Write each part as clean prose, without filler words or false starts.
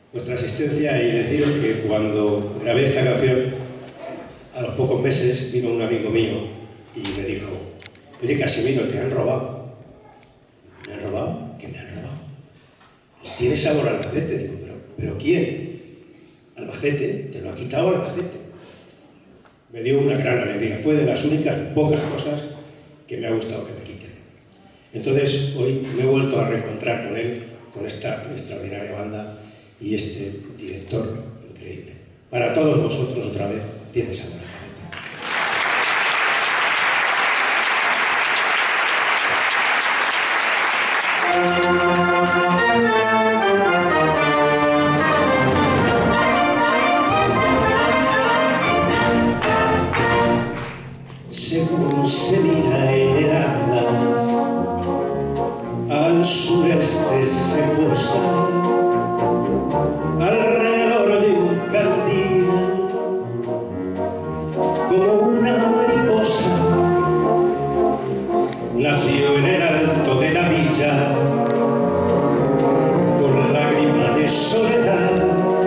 vuestra asistencia y deciros que cuando grabé esta canción, a los pocos meses vino un amigo mío y me dijo: oye, Casimiro, te han robado. ¿Me han robado? ¿Qué me han robado? ¿Tiene sabor a Albacete? Digo, ¿pero quién? Albacete, te lo ha quitado Albacete. Me dio una gran alegría. Fue de las únicas pocas cosas que me ha gustado que me quiten. Entonces, hoy me he vuelto a reencontrar con él, con esta extraordinaria banda y este director increíble. Para todos vosotros, otra vez, tiene sabor a Albacete. Según se mira en el atlas, al sureste se posa, alrededor de un candil, como una mariposa. Nació en el alto de la villa, con lágrima de soledad,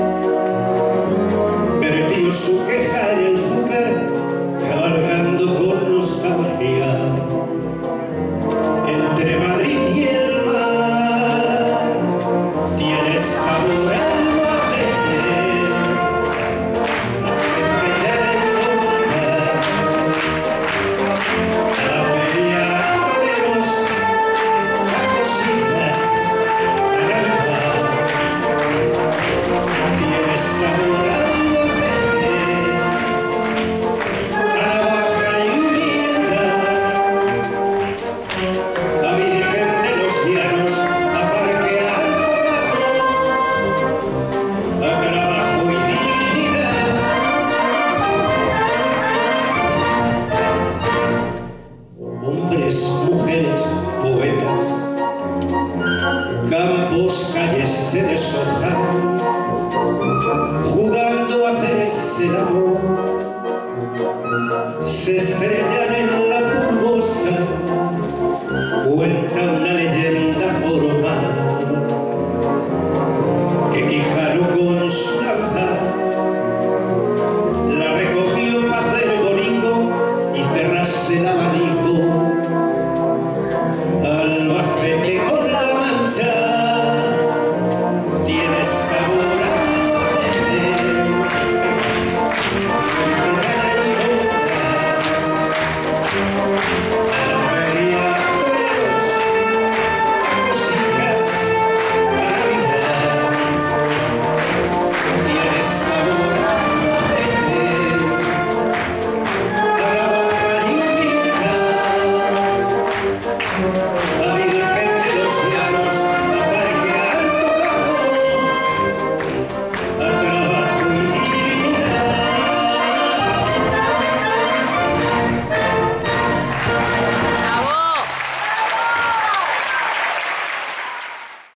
vertió su queja en el júcar, cabalgando con nostalgia entre Madrid y el mar. Tiene sabor a Albacete, la gente ya le a la feria, a toreros, a cositas, a Navidad. Tiene sabor a mujeres, poetas, campos, calles se deshojan, jugando a hacerse el amor, se estrellan en la pulgosa, cuenta una leyenda